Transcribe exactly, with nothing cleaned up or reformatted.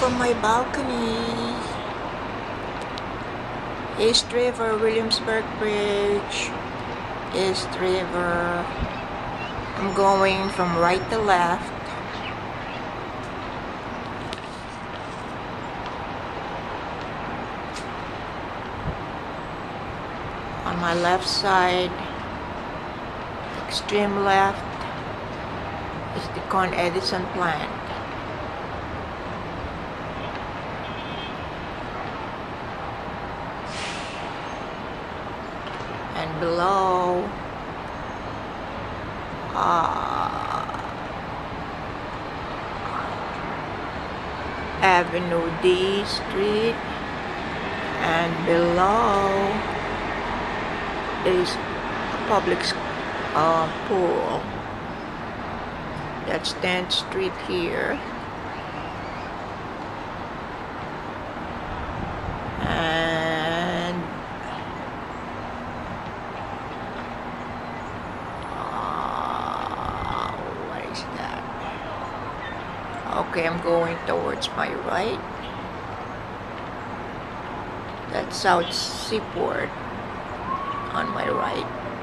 from my balcony. East River, Williamsburg Bridge, East River. I'm going from right to left. On my left side, extreme left, is the Con Edison plant. And below, uh, Avenue D Street, and below is a public uh, pool. That's tenth Street here. And uh, what is that? Okay, I'm going towards my right. That's South Seaport on my right.